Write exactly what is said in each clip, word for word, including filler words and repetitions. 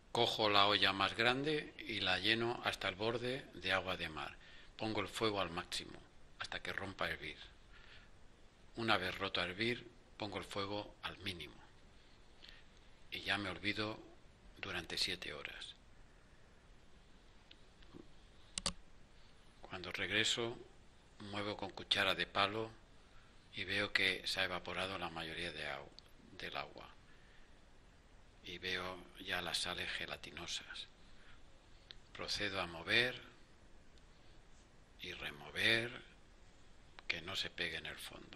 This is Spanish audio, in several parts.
Cojo la olla más grande y la lleno hasta el borde de agua de mar. Pongo el fuego al máximo hasta que rompa a hervir. Una vez roto a hervir, pongo el fuego al mínimo y ya me olvido durante siete horas. Cuando regreso, muevo con cuchara de palo y veo que se ha evaporado la mayoría de agua, del agua. Y veo ya las sales gelatinosas. Procedo a mover y remover que no se pegue en el fondo.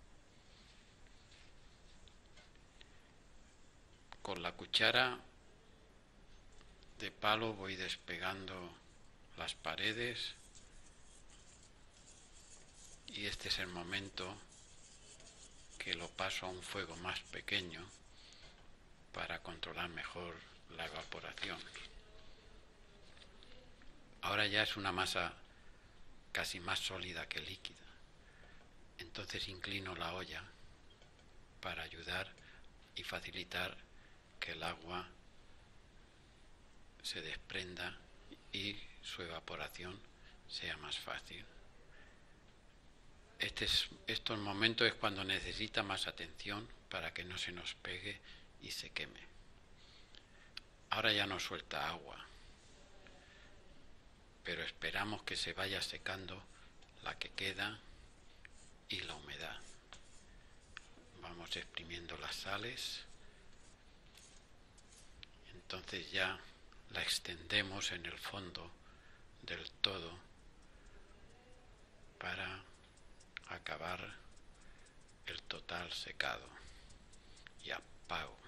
Con la cuchara de palo voy despegando las paredes y este es el momento que lo paso a un fuego más pequeño para controlar mejor la evaporación. Ahora ya es una masa casi más sólida que líquida. Entonces inclino la olla para ayudar y facilitar que el agua se desprenda y su evaporación sea más fácil. Este es, estos momentos es cuando necesita más atención para que no se nos pegue y se queme. Ahora ya no suelta agua, pero esperamos que se vaya secando la que queda y la humedad. Vamos exprimiendo las sales, entonces ya la extendemos en el fondo del todo para acabar el total secado y apago.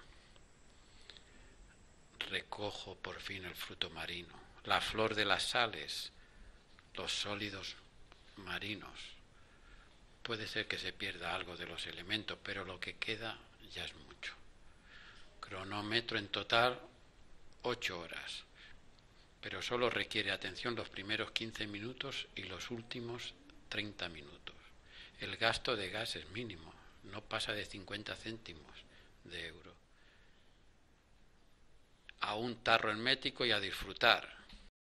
Recojo por fin el fruto marino, la flor de las sales, los sólidos marinos. Puede ser que se pierda algo de los elementos, pero lo que queda ya es mucho. Cronómetro en total ocho horas, pero solo requiere atención los primeros quince minutos y los últimos treinta minutos. El gasto de gas es mínimo, no pasa de cincuenta céntimos de euro. A un tarro hermético y a disfrutar.